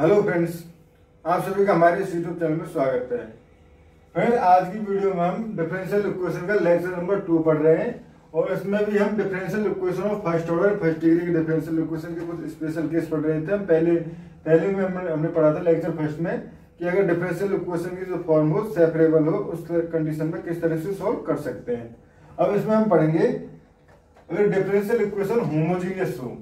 Hello friends, आप सभी का हमारे इस यूट्यूब चैनल में स्वागत है। फ्रेंड, आज की वीडियो में हम डिफरेंशियल इक्वेशन का लेक्चर नंबर 2 पढ़ रहे हैं और इसमें भी हम differential equation of first order first degree के डिफरेंशियल इक्वेशन के कुछ स्पेशल केस पढ़ रहे थे। हम पहले में हमने पढ़ा था लेक्चर फर्स्ट में कि अगर डिफरेंशियल इक्वेशन की जो फॉर्म हो सेपरेबल हो उस कंडीशन में किस तरह से सॉल्व कर सकते हैं। अब इसमें हम पढ़ेंगे अगर डिफरेंशियल इक्वेशन होमोजीनियस हो,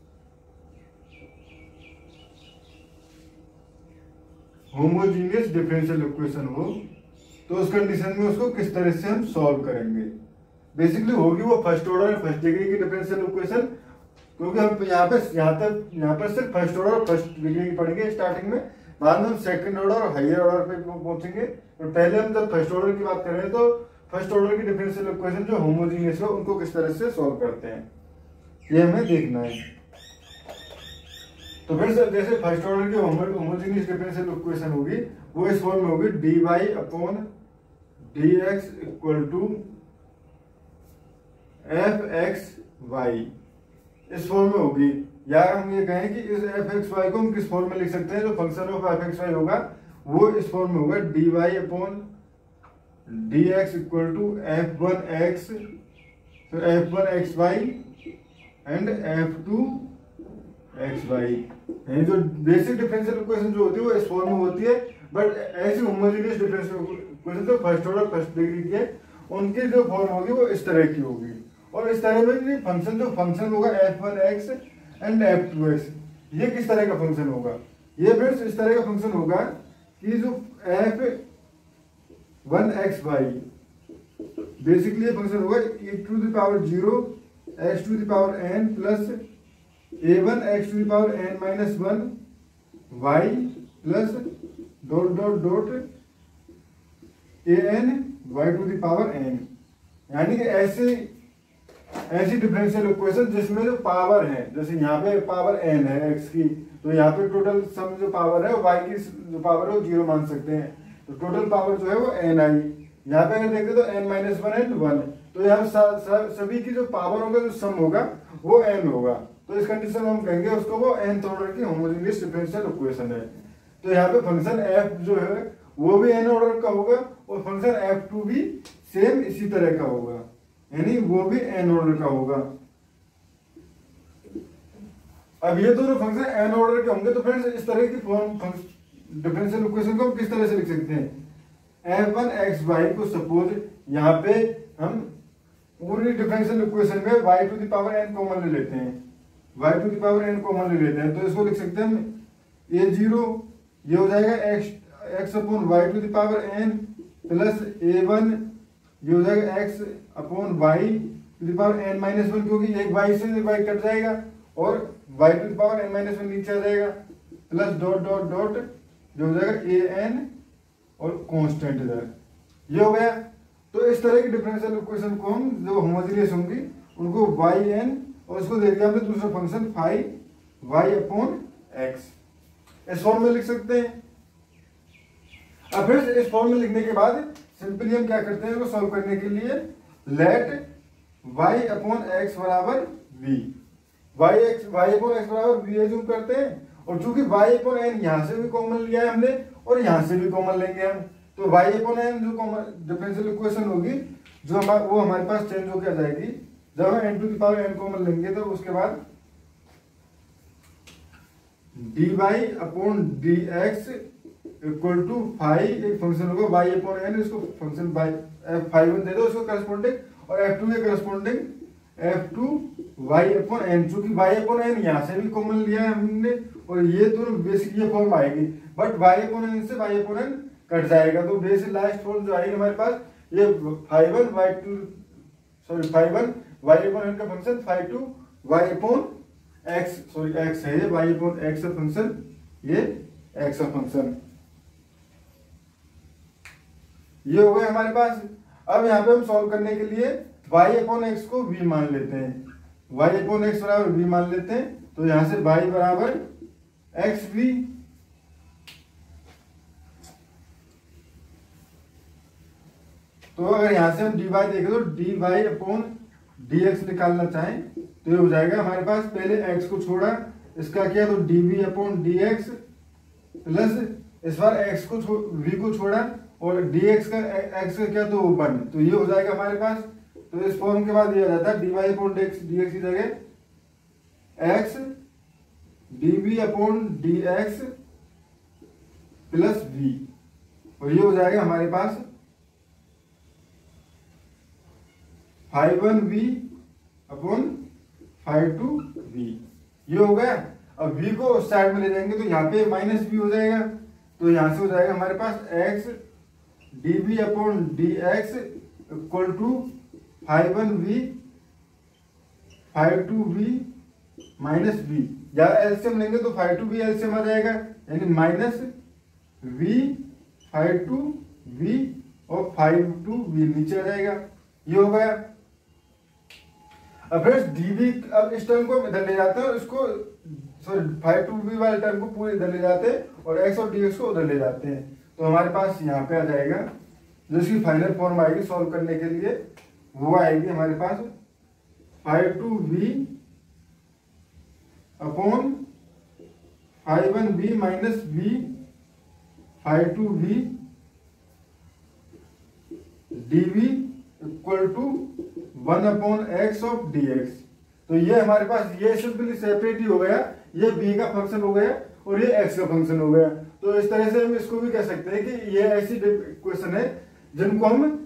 होमोजीनियस डिफरेंशियल इक्वेशन हो तो उस कंडीशन में उसको किस तरह से हम सॉल्व करेंगे। बेसिकली होगी वो फर्स्ट ऑर्डर और फर्स्ट डिग्री की डिफरेंशियल इक्वेशन, क्योंकि हम यहाँ पर सिर्फ फर्स्ट ऑर्डर और फर्स्ट डिग्री की पढ़ेंगे स्टार्टिंग में, बाद में हम सेकंड ऑर्डर और हायर ऑर्डर पे पहुंचेंगे। और पहले हम जब फर्स्ट ऑर्डर की बात कर रहे हैं तो फर्स्ट ऑर्डर की डिफरेंशियल इक्वेशन जो होमोजीनियस हो उनको किस तरह से सॉल्व करते हैं ये हमें देखना है। तो फिर जैसे फर्स्ट ऑर्डर की होमोजेनियस डिफरेंशियल इक्वेशन होगी वो इस फॉर्म में होगी dy upon dx equal to fxy, इस फॉर्म में होगी। या हम ये कहें कि इस fxy को हम किस फॉर्म में लिख सकते हैं, जो फंक्शन ऑफ fxy होगा वो इस फॉर्म में होगा dy upon dx equal to f1x, तो f1xy एंड f2xy। जो बेसिक डिफरेंशियल इक्वेशन जो होती है वो इस फॉर्म में होती है, बट ऐसी होमोजेनियस डिफरेंशियल इक्वेशन जो फर्स्ट ऑर्डर फर्स्ट डिग्री की है उनकी जो फॉर्म होगी वो इस तरह की होगी। और इस तरह में फंक्शन होगा f1x एंड f2x, ये किस तरह का फंक्शन होगा, ये फिर इस तरह का फंक्शन होगा कि जो f1xy बेसिकली ये फंक्शन होगा e to the power 0 x to the power n plus a1 x to the power n minus 1 y plus dot dot dot an y to the power n। यानी कि ऐसी differential equation जिसमें जो power है, जैसे यहाँ पे power n है x की, तो यहाँ पे टोटल सम जो पावर है y की जो पावर है वो 0 मान सकते हैं, तो टोटल पावर जो है वो n आई। यहाँ पे अगर देखते तो n माइनस 1 एंड 1, तो यहाँ सभी की जो पावर होगा जो सम होगा वो n होगा, तो इस कंडीशन में हम कहेंगे उसको वो nth ऑर्डर की होमोजेनियस डिफरेंशियल इक्वेशन है। तो यहाँ पे फंक्शन f जो है वो भी n ऑर्डर का होगा और फंक्शन f2 भी सेम इसी तरह का होगा, यानी वो भी n ऑर्डर का होगा। अब ये दोनों फंक्शन n ऑर्डर के होंगे तो फ्रेंड्स इस तरह की फॉर्म डिफरेंशियल इक्वेशन को हम किस तरह से लिख सकते हैं। f1xy को सपोज यहाँ पे हम पूरी डिफरेंशियल इक्वेशन में y to the power n common ले लेते हैं, y to the power n common ले लेते हैं, तो इसको लिख सकते हैं हम a0, ये हो जाएगा x upon y to the power n plus a1, ये हो जाएगा x upon y to the power n minus 1, क्योंकि एक y से एक y कट जाएगा और y to the power n minus 1 नीचे आ जाएगा, प्लस डॉट डॉट डॉट जो हो जाएगा an और कांस्टेंट इधर, ये हो गया। तो इस तरह की डिफरेंशियल इक्वेशन को हम जो होमोजेनियस होंगी उनको yn और उसको दे दिया हमने दूसरा function phi y upon x, इस फॉर्म में लिख सकते हैं। अब फिर इस फॉर्म में लिखने के बाद सिंपली हम क्या करते हैं, इसको सॉल्व करने के लिए लेट y अपॉन x बराबर v, y अपॉन x बराबर v एज्यूम करते हैं, और चूंकि y अपॉन n यहाँ से भी कॉमन लिया है हमने और यहाँ से भी कॉमन लेंगे हम, तो y अपॉन n जो कॉमन डिफरेंशियल इक्वेशन होगी जो वो हमारे पास चेंज होकर आ जाएगी। जब हम n to the power n common लेंगे तो उसके बाद dy upon dx equal to phi, एक फंक्शन होगा y अपॉन n, इसको फंक्शन f1 दे दो उसको करस्पॉन्डिंग, और f2 के corresponding f2 y upon n, चूंकि y अपॉन n यहाँ से भी कॉमन लिया है हमने और ये दोनों बेसिक ये फॉर्म आएगी, बट y अपॉन n से y अपॉन n कट जाएगा, तो बेसिक लास्ट फॉर्म जो आएगी हमारे पास ये फाई1 y अपॉन n का function phi two y upon x, sorry x है ये y अपॉन x का फंक्शन, ये x का फंक्शन, ये हो गया हमारे पास। अब यहाँ पे हम सॉल्व करने के लिए y अपॉन x को v मान लेते हैं, y अपॉन x बराबर v मान लेते हैं, तो यहाँ से y बराबर xv, तो अगर यहाँ से हम dy देखें तो dy अपॉन dx निकालना चाहें तो ये हो जाएगा हमारे पास, पहले x को छोड़ा इसका क्या, तो dv अपॉन dx प्लस इस बार x को v को छोड़ा और dx का x का क्या तो 1, तो ये हो जाएगा हमारे पास। तो इस फॉर्म के बाद ये आ जाता है dy अपॉन dx की जगह x dv upon dx plus v, और ये हो जाएगा हमारे पास 5(1)v अपॉन 5(2)v, ये हो गया। अब v को उस साइड में ले जाएंगे तो यहाँ पे माइनस v हो जाएगा, तो यहाँ से हो जाएगा हमारे पास x dv upon dx equal to 5(1)v 5(2)v minus v, या एलसीएम लेंगे तो 5(2)v एलसीएम आ जाएगा, यानी माइनस v 5(2)v और 5(2)v नीचे आ जाएगा, ये हो गया। अब फ्रेंड्स dv, अब इस टर्म को इधर ले जाते हैं और इसको सॉरी 5(2)v वाले टर्म को पूरे इधर ले जाते हैं और x और dx को उधर ले जाते हैं, तो हमारे पास यहाँ पे आ जाएगा जो इसकी फाइनल फॉर्म आएगी सॉल्व करने के लिए, वो आएगी हमारे पास 5(2)v upon 5(1)v minus v 5(2)v dv equal to 1 upon x of dx। तो ये हमारे पास ये सिंपली सेपरेट ही हो गया, ये b का फंक्शन हो गया और ये x का फंक्शन हो गया। तो इस तरह से हम इसको भी कह सकते हैं कि ये ऐसी इक्वेशन है जिनको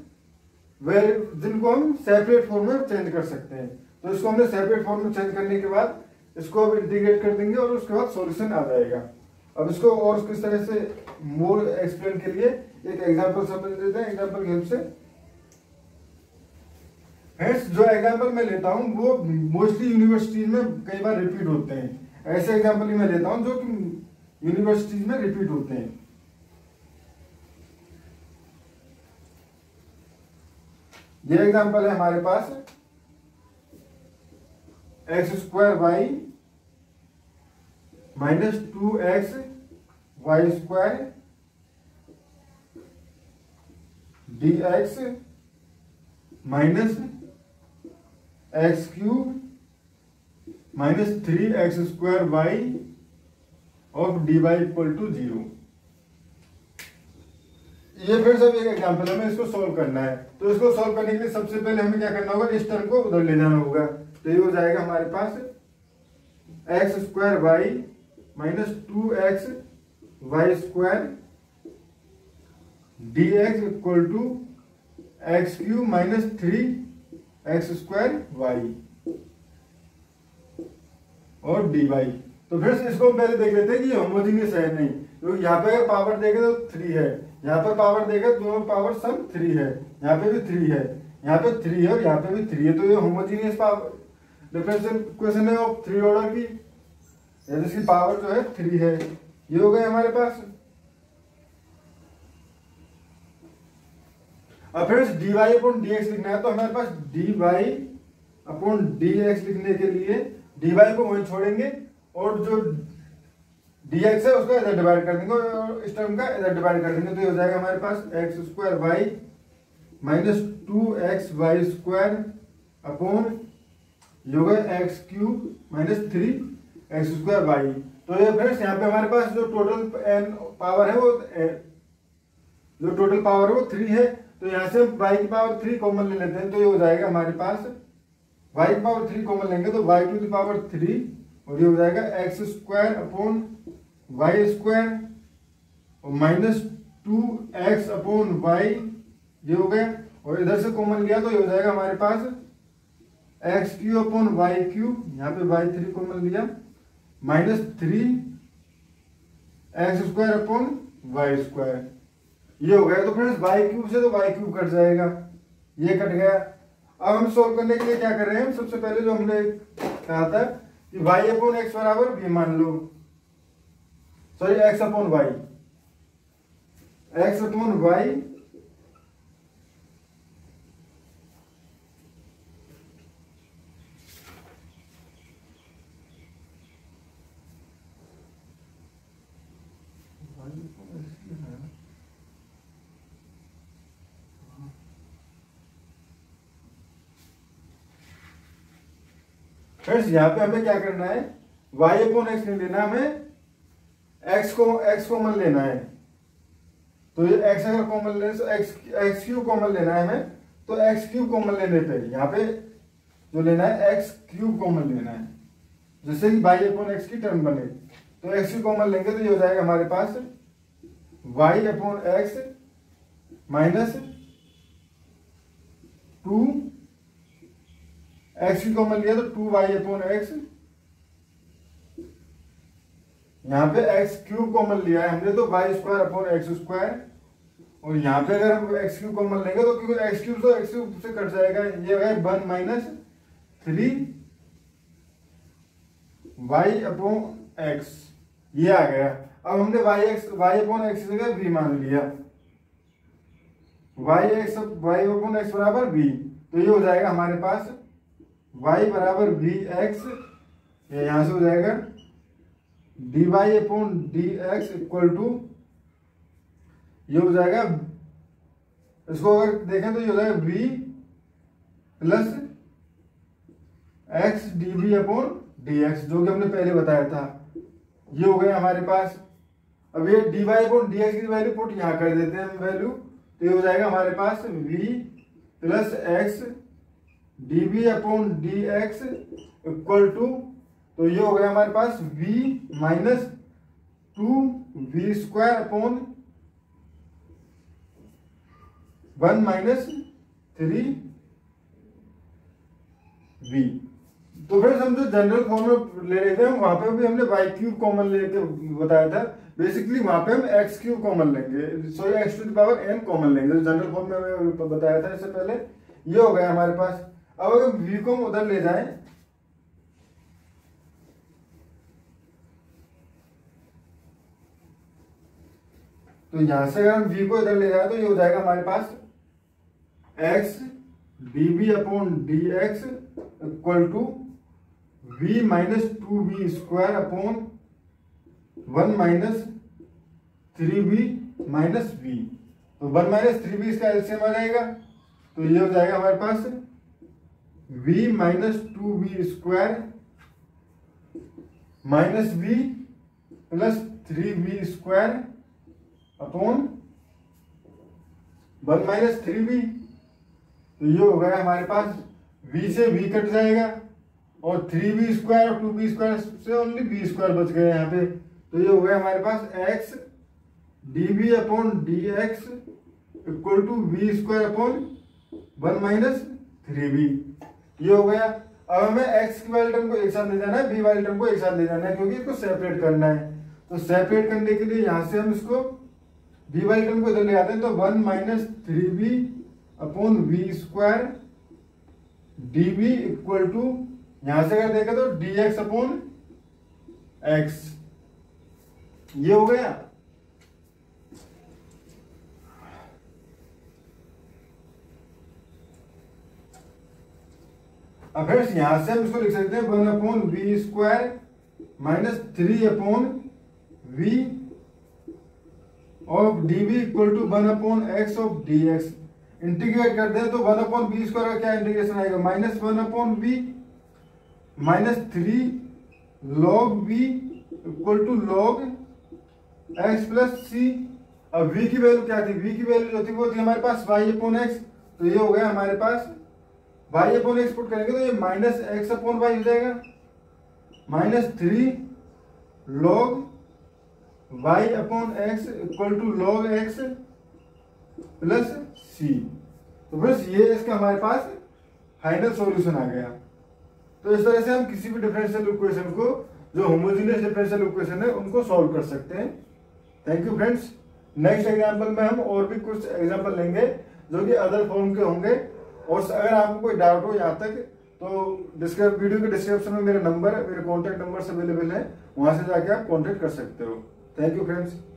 हम सेपरेट फॉर्म में चेंज कर सकते हैं। तो इसको हमने सेपरेट फॉर्म में चेंज करने के बाद इसको अब इंटीग्रेट कर देंगे और उसके बाद सॉल्यूशन आ जाएगा। अब इसको और किस तरह से मोर एक्सप्लेन के लिए एक एग्जांपल समझ लेते हैं, एग्जांपल की हेल्प से। फ्रेंड्स जो एग्जांपल मैं लेता हूं वो मोस्टली यूनिवर्सिटीज में कई बार रिपीट होते हैं, ऐसे एग्जांपल ही मैं लेता हूं जो कि यूनिवर्सिटीज में रिपीट होते हैं। ये एग्जांपल है हमारे पास x² y minus 2x y² dx minus x³ minus 3x² y of dy equal to 0। ये फिर सब एक एग्जांपल है, हमें इसको सॉल्व करना है। तो इसको सॉल्व करने के लिए सबसे पहले हमें क्या करना होगा, इस टर्म को उधर ले जाना होगा। तो ये हो जाएगा हमारे पास x² y minus 2x y² dx equal to x³ minus 3x² y और dy। तो फिर इसको हम पहले देख लेते हैं कि ये होमोजेनियस है नहीं, क्योंकि यहाँ पे अगर पावर देखे तो 3 है, यहाँ पर पावर देखे दोनों पावर सम 3 है, यहाँ पे भी 3 है, यहाँ पे 3 है और यहाँ पे भी 3 है। तो ये होमोजेनियस पावर डिफरेंशियल इक्वेशन है ऑफ 3 ऑर्डर की, जिसकी पावर जो है 3 है। ये हो गए हमारे पास। अब फिर dy अपॉन dx लिखना है, तो हमारे पास dy अपॉन dx लिखने के लिए dy को वहीं छोड़ेंगे और जो dx है उसका इधर डिवाइड कर देंगे और इस टर्म का इधर डिवाइड कर देंगे। तो ये हो जाएगा हमारे पास x² y minus 2x y² upon योगा x³ माइनस 3x² y। तो ये फ्रेंड्स यहाँ पे हमारे पास जो टोटल पावर है वो 3 है। तो यहाँ से y की पावर 3 कॉमन ले लेते हैं, तो ये हो जाएगा हमारे पास y की पावर 3 कॉमन लेंगे तो y टू द पावर 3 और ये हो जाएगा x² अपॉन y² और माइनस 2x अपॉन y, ये हो गया। और इधर से कॉमन लिया तो ये हो जाएगा हमारे पास x³ अपॉन y³, यहाँ पे y3 कॉमन लिया, माइनस 3x² अपॉन y², ये हो गया। तो फ्रेंड्स y³ से तो y³ कट जाएगा, ये कट गया। अब हम सोल्व करने के लिए क्या कर रहे हैं, सबसे पहले जो हमने कहा था कि y अपॉन x बराबर v मान लो, sorry x upon y, x upon y friends यहाँ पे हमें क्या करना है, y अपॉन x नहीं लेना, हमें एक्स कॉमन लेना है, तो ये एक्स अगर कॉमन लेने तो एक्स क्यूब कॉमन लेना है हमें, तो एक्स क्यूब कॉमन लेने पे यहाँ पे जो लेना है एक्स क्यूब कॉमन लेना है, जैसे कि वाई अपॉन एक्स की टर्म बने, तो एक्स क्यूब कॉमन लेंगे तो ये हो जाएगा हमारे पास y upon x minus 2 x cube common लिया तो 2y अपॉन एक्स, यहाँ पे एक्स क्यूब कॉमन लिया है हमने तो y square upon x square, और यहाँ पे अगर हम एक्स क्यूब कॉमन लेंगे तो क्योंकि एक्स क्यूब तो एक्स क्यूब से कट जाएगा, ये है 1 माइनस 3 वाई अपॉन एक्स, ये आ गया। अब हमने वाई अपॉन एक्स की जगह v मान लिया, वाई अपॉन एक्स बराबर v, तो ये हो जाएगा हमारे पास y बराबर वी एक्स, यहां से हो जाएगा dy upon d x equal to, ये हो जाएगा, इसको अगर देखें तो ये हो जाएगा v plus x d upon d x, जो कि हमने पहले बताया था। ये हो गया हमारे पास। अब ये dy अपॉन डी एक्स की वैल्यू पुट यहां कर देते हैं हम वैल्यू, तो ये हो जाएगा हमारे पास v plus x dv upon d x equal to, तो ये हो गया हमारे पास v minus 2v square upon 1 minus 3v। तो फिर हम जो जनरल फॉर्म में ले रहे थे वहां पे भी हमने y क्यूब कॉमन लेके बताया था, बेसिकली वहां पे हम x क्यूब कॉमन लेंगे, sorry x to the power n common लेंगे, जनरल फॉर्म में बताया था इससे पहले। ये हो गया हमारे पास। अब अगर v को हम उधर ले जाएं, तो यहां से अगर हम v को इधर ले जाए तो ये हो जाएगा हमारे पास x dv upon d x equal to v minus 2v square upon 1 minus 3v minus v, तो 1 माइनस 3v इसका एलसीएम आ जाएगा, तो ये हो जाएगा हमारे पास v minus 2v square minus v plus 3v square upon 1 minus 3v, तो ये हो गया हमारे पास v से v कट जाएगा और 3v स्क्वायर और 2v स्क्वायर से ओनली v स्क्वायर बच गए यहाँ पे, तो ये हो गया हमारे पास x dv upon d x equal to v square upon 1 minus 3v, ये हो गया। अब हमें x की वाली टर्म को एक साथ ले जाना है, v वाली टर्म को एक साथ ले जाना है, क्योंकि इसको सेपरेट करना है, तो सेपरेट करने के लिए यहां से हम इसको v वाली टर्म को इधर ले आते हैं, तो 1 minus 3v upon v square dv equal to, यहां से अगर देखें तो dx अपॉन x, ये हो गया। अब फिर यहां से हम इसको लिख सकते हैं 1 upon v square minus 3 upon v of dv equal to 1 upon x of dx, integrate कर दें तो 1 अपॉन बी स्क्वायर का क्या इंटीग्रेशन आएगा, minus 1 upon B minus 3 log v equal to log x plus C. अब v की value क्या थी, v की वैल्यू जो थी वो थी हमारे पास y अपॉन x, तो ये हो गया हमारे पास y अपॉन x पुट करेंगे तो ये माइनस x अपॉन y हो जाएगा, minus 3 log y upon x equal to log x plus c। तो बस ये इसका हमारे पास फाइनल सॉल्यूशन आ गया। तो इस तरह से हम किसी भी डिफरेंशियल इक्वेशन को, जो होमोजेनियस डिफरेंशियल इक्वेशन है, उनको सॉल्व कर सकते हैं। Thank you friends. Next example में हम और भी कुछ एग्जांपल लेंगे जो कि अदर फॉर्म के होंगे, और अगर आपको कोई डाउट हो यहाँ तक तो वीडियो के डिस्क्रिप्शन में मेरे कॉन्टैक्ट नंबर अवेलेबल है, वहां से जाके आप कॉन्टैक्ट कर सकते हो। Thank you friends.